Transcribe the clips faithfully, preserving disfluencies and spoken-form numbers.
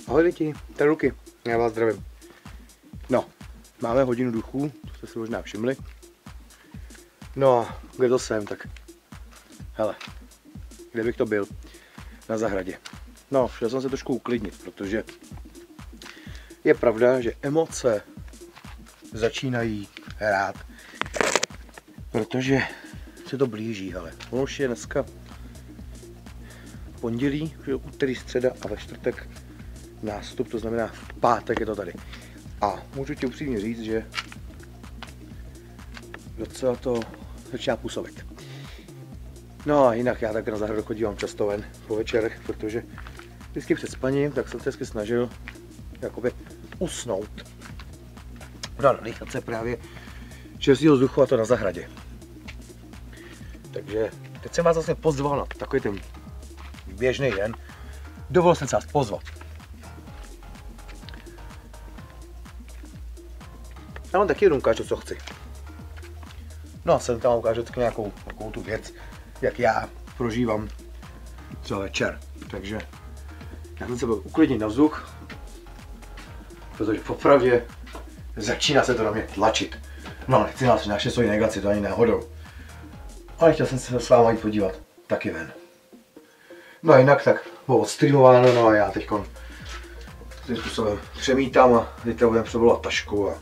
Ahoj lidi, tady Luky, já vás zdravím. No, máme hodinu duchů, to jste si možná všimli. No a kde to jsem, tak hele, kde bych to byl? Na zahradě. No, šel jsem se trošku uklidnit, protože je pravda, že emoce začínají hrát. Protože se to blíží, hele. Ono už je dneska pondělí, úterý, středa a ve čtvrtek nástup, to znamená v pátek je to tady. A můžu ti upřímně říct, že docela to začíná působit. No a jinak já tak na zahradu chodívám často ven po večerech, protože vždycky před spaním, tak jsem se vždycky snažil jakoby usnout. No, nadýchat se právě čerstvého vzduchu a to na zahradě. Takže teď jsem vás vlastně pozval na takový ten běžný den. Dovolil jsem se vás pozvat. Já vám taky jenom ukážu, co chci. No a jsem tam ukážu taky nějakou takovou tu věc, jak já prožívám třeba večer. Takže já jsem se byl uklidnit na vzduch, protože popravdě začíná se to na mě tlačit. No, nechci nás naše svoji negaci, to ani náhodou. Ale chtěl jsem se s vámi jít podívat taky ven. No a jinak tak bylo odstreamováno, no a já teď tím způsobem přemítám a teď budeme převolat tašku a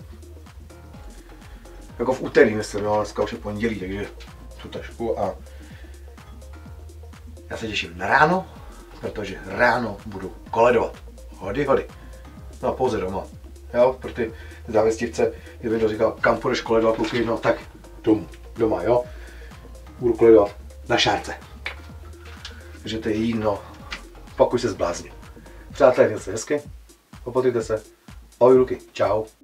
jako v úterý myslím, no, dneska už je pondělí, takže tu tašku a já se těším na ráno, protože ráno budu koledovat. Hody, hody. No a pouze doma. Jo, pro ty závěstivce, kdyby někdo říkal, kam půjdeš koledovat, Luky, no tak domů, doma, jo. Budu koledovat na šárce. Takže to je jídlo, pak už se zblázním. Přátelé, mějte se hezky, opatrujte se. Ahoj Luky, čau.